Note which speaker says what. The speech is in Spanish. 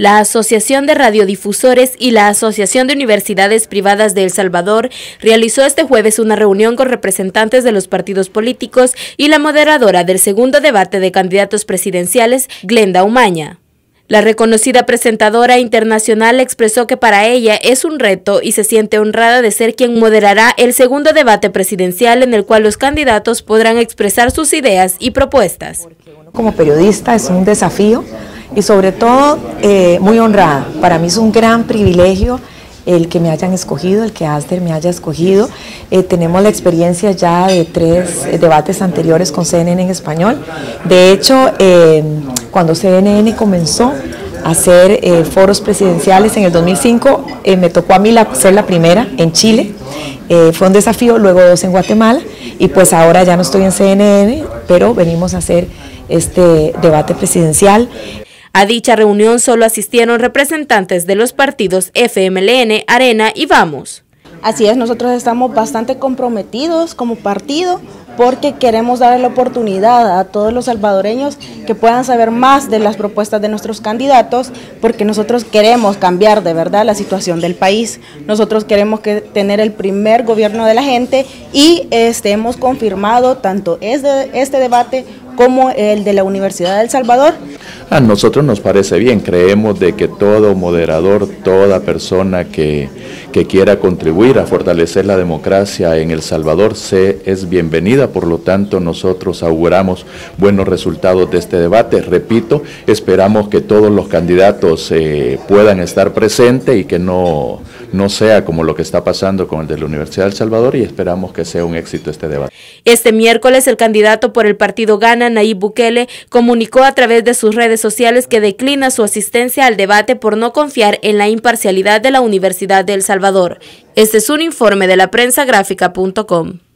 Speaker 1: La Asociación de Radiodifusores y la Asociación de Universidades Privadas de El Salvador realizó este jueves una reunión con representantes de los partidos políticos y la moderadora del segundo debate de candidatos presidenciales, Glenda Umaña. La reconocida presentadora internacional expresó que para ella es un reto y se siente honrada de ser quien moderará el segundo debate presidencial en el cual los candidatos podrán expresar sus ideas y propuestas.
Speaker 2: Como periodista es un desafío y sobre todo muy honrada. Para mí es un gran privilegio el que me hayan escogido, el que Aster me haya escogido. Tenemos la experiencia ya de 3 debates anteriores con CNN en español. De hecho, cuando CNN comenzó a hacer foros presidenciales en el 2005, me tocó a mí ser la primera en Chile. Fue un desafío, luego 2 en Guatemala, y pues ahora ya no estoy en CNN, pero venimos a hacer este debate presidencial.
Speaker 1: A dicha reunión solo asistieron representantes de los partidos FMLN, Arena y Vamos.
Speaker 3: Así es, nosotros estamos bastante comprometidos como partido porque queremos darle la oportunidad a todos los salvadoreños que puedan saber más de las propuestas de nuestros candidatos, porque nosotros queremos cambiar de verdad la situación del país. Nosotros queremos tener el primer gobierno de la gente y hemos confirmado tanto este debate como el de la Universidad de El Salvador.
Speaker 4: A nosotros nos parece bien, creemos de que todo moderador, toda persona que quiera contribuir a fortalecer la democracia en El Salvador es bienvenida, por lo tanto nosotros auguramos buenos resultados de este debate. Repito, esperamos que todos los candidatos puedan estar presentes y que no sea como lo que está pasando con el de la Universidad de El Salvador, y esperamos que sea un éxito este debate.
Speaker 1: Este miércoles el candidato por el partido Gana, Nayib Bukele, comunicó a través de sus redes sociales que declina su asistencia al debate por no confiar en la imparcialidad de la Universidad de El Salvador. Este es un informe de la prensagráfica.com.